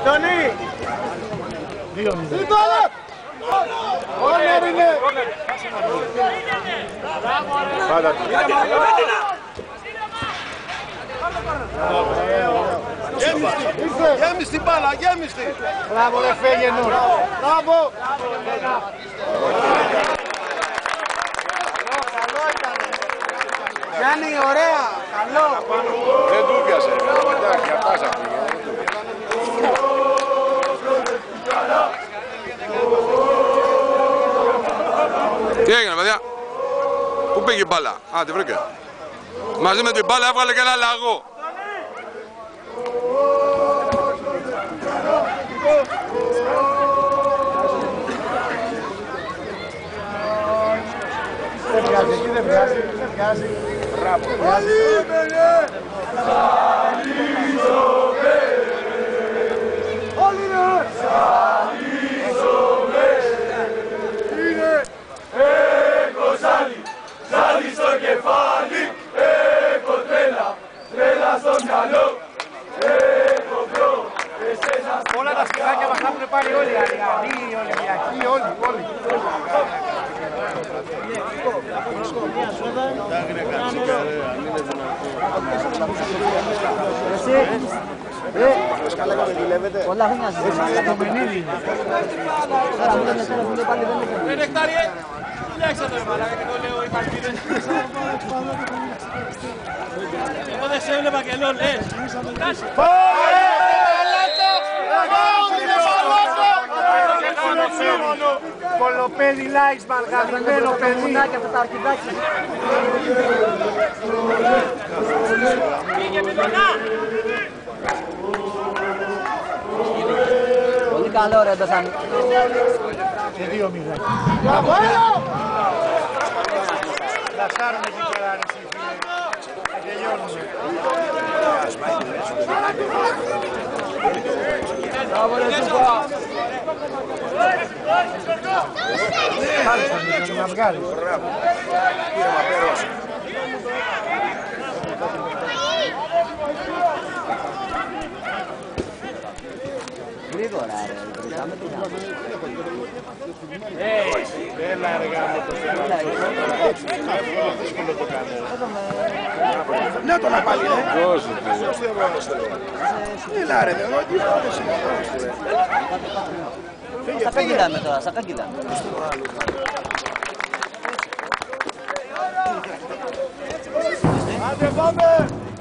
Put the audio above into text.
Τόνι! 2-0. Η μπάλα! Κόρνερ είναι! Γέμιστη μπάλα, γέμιστη! Μπράβο ρε Φέγενορ! Μπράβο! Καλό ήτανε! Γιάννη, ωραία! Καλό! Δεν του πιάσε. Εντάξει, για πάσα πήγε. Τι έγινε παιδιά, πού πήγε η μπάλα, τη βρήκε. Μαζί με την μπάλα έβγαλε και ένα λαγό. Δεν βγάζει, εκεί δεν βγάζει, δεν βγάζει. Μπράβο. Όλοι είναι! Ζάλι στο κεφάλι, έχω τρέλα, τρέλα στο μυαλό, έχω μπρο, εσένα στην όλα τα σκυλάκια μας έχουν πάρει όλοι, Αριανοί, Ολυμπιακοί, όλοι. Πολλά χρόνια ζητήσαμε, αλλά το μενίδι είναι. νεκτάριε, δουλειάξα το ρε μαλάκα και το λέω οι παρτίδες. Εγώ δεν σε έβλεπα και λέω λες. Κολοπέδι Λάιξμαν, γαμημένο παιδί. Πολύ καλό ρε το σαν. Και 2-0. Λασάρουμε εκεί πέρα ρε φίλε. Και τελειώνουμε. Μπράβο ρε Σούπα. Χάρισαν να βγάλεις. Γρήγορα ρε, βρήκαμε την άμυνα. Έλα ρε γάμο το θέμα. Δύσκολο το κάνω. Ναι το να πάλι ρε. Έλα ρε με ρόκι. Σακά κοίταμε τώρα, σακά κοίταμε. Άντε πάμε.